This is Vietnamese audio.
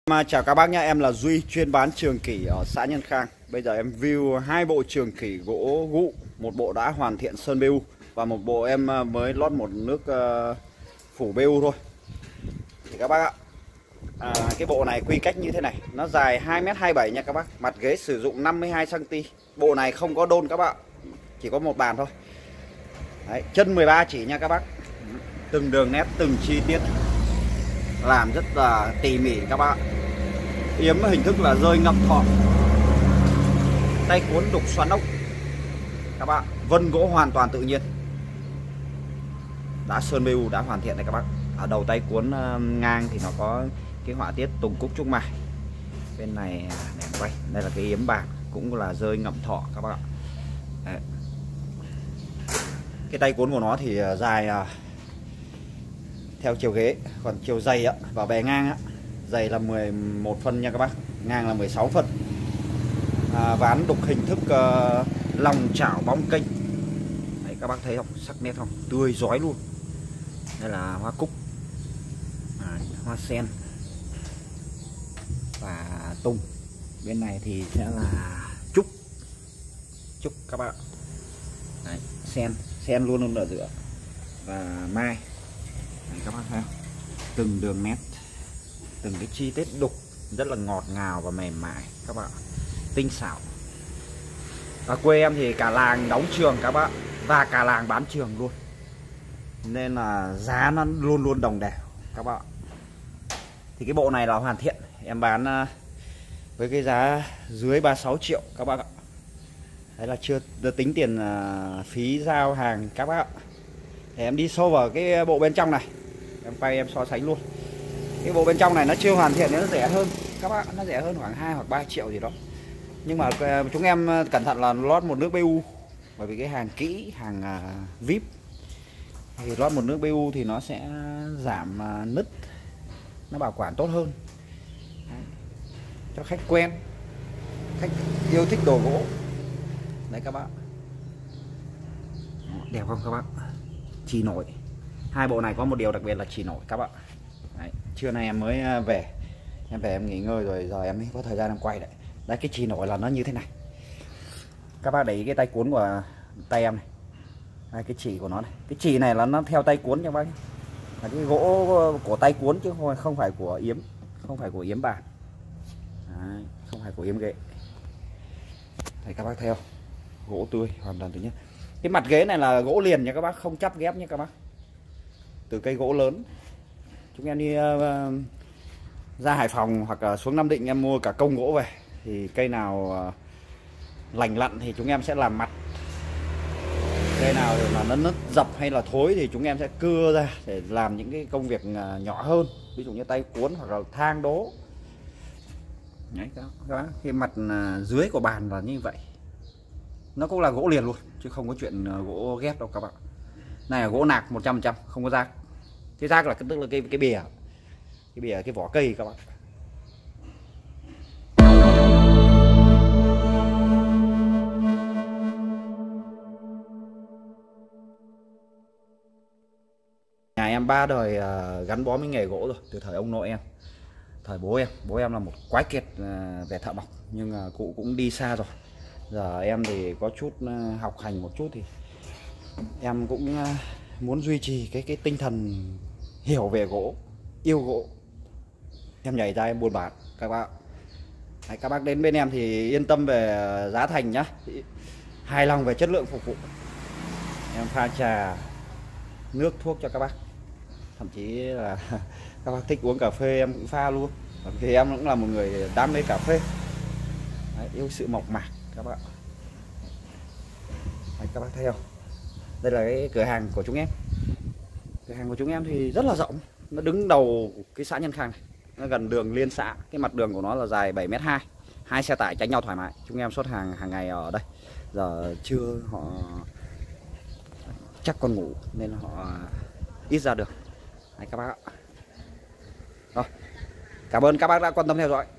Chào các bác nhé, em là Duy, chuyên bán trường kỷ ở xã Nhân Khang. Bây giờ em view hai bộ trường kỷ gỗ gụ, một bộ đã hoàn thiện sơn BU và một bộ em mới lót một nước phủ BU thôi. Thì các bác ạ, cái bộ này quy cách như thế này, nó dài 2m27 nha các bác. Mặt ghế sử dụng 52 cm. Bộ này không có đôn các bạn, chỉ có một bàn thôi. Đấy, chân 13 chỉ nha các bác. Từng đường nét, từng chi tiết làm rất là tỉ mỉ các bạn. Yếm hình thức là rơi ngậm thọ, tay cuốn đục xoắn ốc các bạn. Vân gỗ hoàn toàn tự nhiên, đá sơn BU đã hoàn thiện này các bác. Ở đầu tay cuốn ngang thì nó có cái họa tiết tùng cúc trúc mai. Bên này đèn quay, đây là cái yếm bạc cũng là rơi ngậm thọ các bạn. Đấy. Cái tay cuốn của nó thì dài theo chiều ghế, còn chiều dày và bề ngang dày là 11 phân nha các bác, ngang là 16 phân. Ván đục hình thức lòng chảo bóng kênh. Đấy, các bác thấy không, sắc nét không, tươi rói luôn. Đây là hoa cúc, hoa sen và tùng. Bên này thì sẽ là trúc các bạn. Đấy, sen luôn luôn ở giữa và mai. Đấy, các bác thấy không? Từng đường nét, từng cái chi tiết đục rất là ngọt ngào và mềm mại các bạn, tinh xảo. Và quê em thì cả làng đóng trường các bạn, và cả làng bán trường luôn, nên là giá nó luôn luôn đồng đều các bạn. Thì cái bộ này là hoàn thiện, em bán với cái giá dưới 36 triệu các bác ạ. Đấy là chưa tính tiền phí giao hàng các bác ạ. Để em đi sâu vào cái bộ bên trong này, em quay em so sánh luôn. Cái bộ bên trong này nó chưa hoàn thiện, nó rẻ hơn các bác, nó rẻ hơn khoảng 2 hoặc 3 triệu gì đó. Nhưng mà chúng em cẩn thận là lót một nước BU, bởi vì cái hàng kỹ, hàng VIP thì lót một nước BU thì nó sẽ giảm nứt, nó bảo quản tốt hơn. Đấy. Cho khách quen, khách yêu thích đồ gỗ. Đấy các bác, đẹp không các bác? Chì nổi. Hai bộ này có một điều đặc biệt là chì nổi các bạn. Đấy, trưa nay em mới về, em nghỉ ngơi rồi, giờ em mới có thời gian em quay đấy. Đấy, cái chì nổi là nó như thế này. Các bác để ý cái tay cuốn của tay em này. Đây, cái chì của nó này. Cái chì này là nó theo tay cuốn nha bác. Là cái gỗ của tay cuốn chứ không phải của yếm, không phải của yếm bàn. Đấy, không phải của yếm ghế. Đây các bác thấy không? Gỗ tươi hoàn toàn tự nhiên. Cái mặt ghế này là gỗ liền nha các bác, không chắp ghép nha các bác. Từ cây gỗ lớn. Chúng em đi ra Hải Phòng hoặc là xuống Nam Định em mua cả công gỗ về, thì cây nào lành lặn thì chúng em sẽ làm mặt, cây nào là nó nứt dập hay là thối thì chúng em sẽ cưa ra để làm những cái công việc nhỏ hơn, ví dụ như tay cuốn hoặc là thang đố. Đấy, đó. Cái mặt dưới của bàn là như vậy, nó cũng là gỗ liền luôn chứ không có chuyện gỗ ghép đâu các bạn. Này là gỗ nạc 100%, không có rác. Cái rác là tức là cái bìa, cái vỏ cây các bạn. Nhà em 3 đời gắn bó với nghề gỗ rồi, từ thời ông nội em, thời bố em là một quái kiệt về thợ mộc, nhưng cụ cũng đi xa rồi. Giờ em thì có chút học hành một chút thì em cũng muốn duy trì cái tinh thần hiểu về gỗ, yêu gỗ. Em nhảy ra em buôn bán các bác. Đấy, các bác đến bên em thì yên tâm về giá thành nhá, hài lòng về chất lượng phục vụ. Em pha trà, nước thuốc cho các bác, thậm chí là các bác thích uống cà phê em cũng pha luôn, vì em cũng là một người đam mê cà phê. Đấy, yêu sự mộc mạc các bác. Đấy, các bác thấy không? Đây là cái cửa hàng của chúng em. Cửa hàng của chúng em thì rất là rộng, nó đứng đầu cái xã Nhân Khang này, nó gần đường liên xã. Cái mặt đường của nó là dài 7m2, 2 xe tải tránh nhau thoải mái. Chúng em xuất hàng ngày ở đây. Giờ trưa họ chắc còn ngủ nên họ ít ra được. Đấy các bác ạ. Rồi, cảm ơn các bác đã quan tâm theo dõi.